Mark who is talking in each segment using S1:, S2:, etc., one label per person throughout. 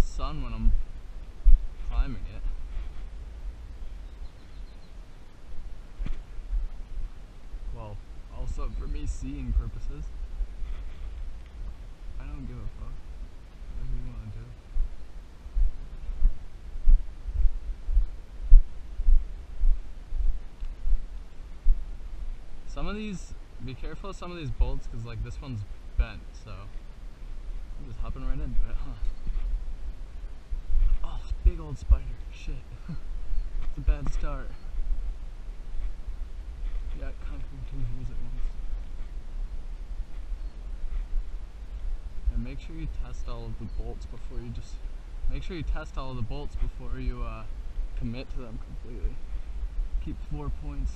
S1: sun when I'm climbing it. Well, also for me seeing purposes. I don't give a fuck. Whatever you want to do. Some of these, be careful of some of these bolts, because like this one's bent, so I'm just hopping right into it, huh? Oh, big old spider, shit. It's a bad start. Yeah, conquering two views at once. And make sure you test all of the bolts before you just, make sure you test all of the bolts before you commit to them completely. Keep 4 points.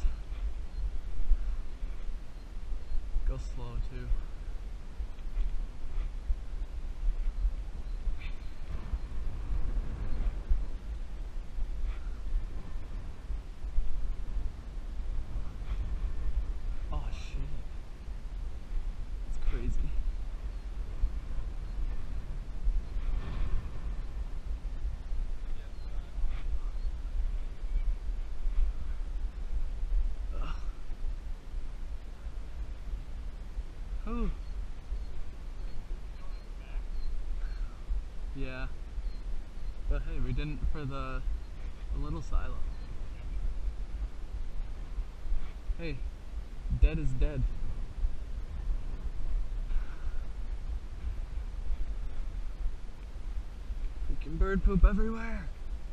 S1: Go slow too. Oh shit. It's crazy. Ooh. Yeah. But hey, we didn't for the little silo. Hey, dead is dead. Freaking bird poop everywhere.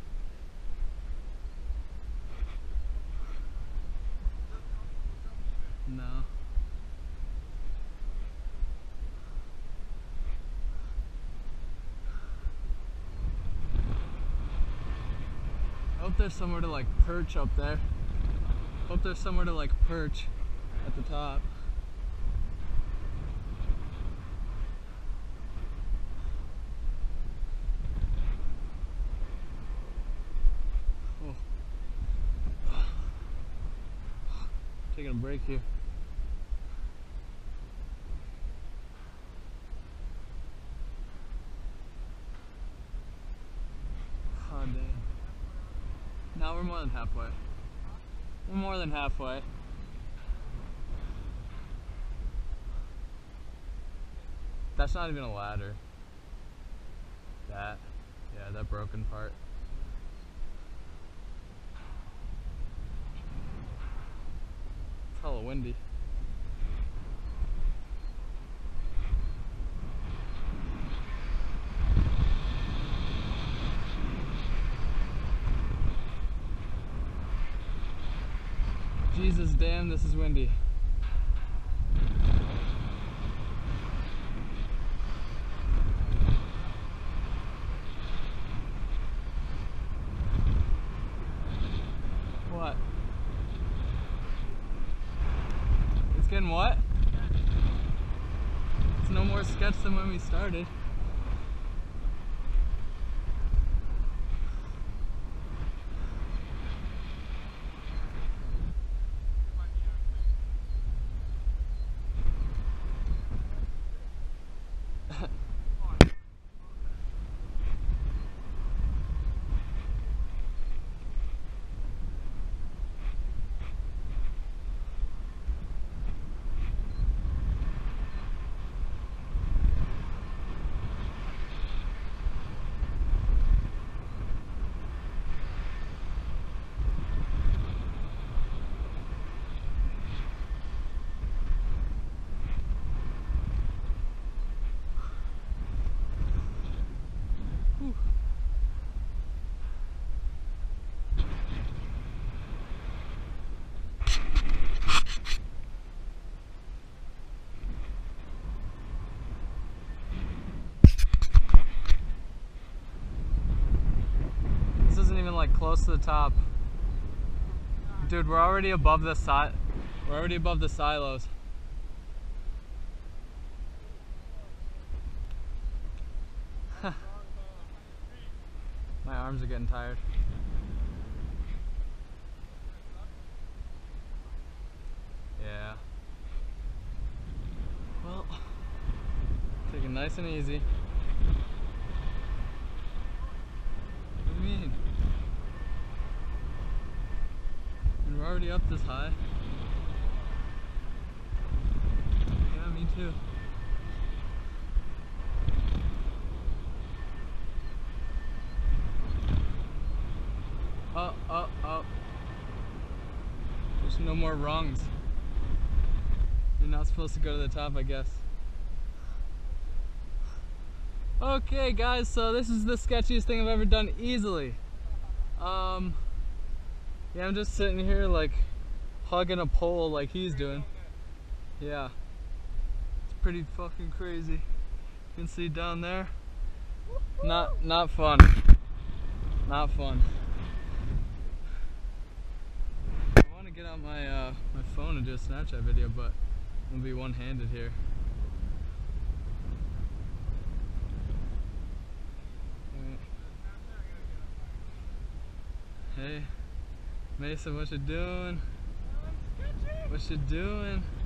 S1: No. I hope there's somewhere to like perch up there. Hope there's somewhere to like perch at the top. Oh. Taking a break here. Oh dang. Now we're more than halfway. We're more than halfway. That's not even a ladder. That, yeah, that broken part. It's hella windy. Jesus damn, this is windy. What? It's getting what? It's no more sketch than when we started. Like close to the top. Dude, we're already above the we're already above the silos. My arms are getting tired. Yeah. Well, take it nice and easy. already up this high? Yeah, me too. Up. There's no more rungs. You're not supposed to go to the top, I guess. Okay guys, so this is the sketchiest thing I've ever done easily. Yeah, I'm just sitting here like hugging a pole like he's doing. Yeah. It's pretty fucking crazy. You can see down there. Not fun. Not fun. I want to get out my my phone and do a Snapchat video, but I'm gonna be one-handed here. Hey, Mason, what you doing? What you doing?